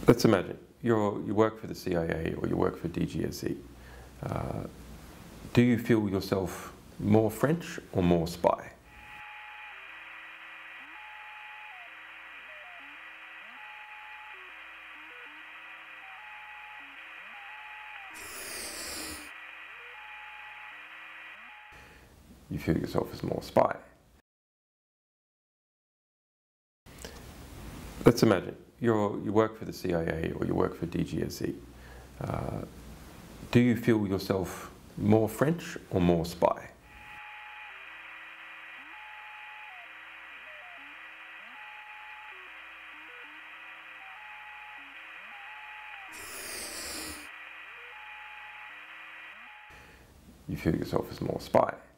Let's imagine you work for the CIA or you work for DGSE. Do you feel yourself more French or more spy? You feel yourself as more spy. Let's imagine you work for the CIA or you work for DGSE. Do you feel yourself more French or more spy? You feel yourself as more spy.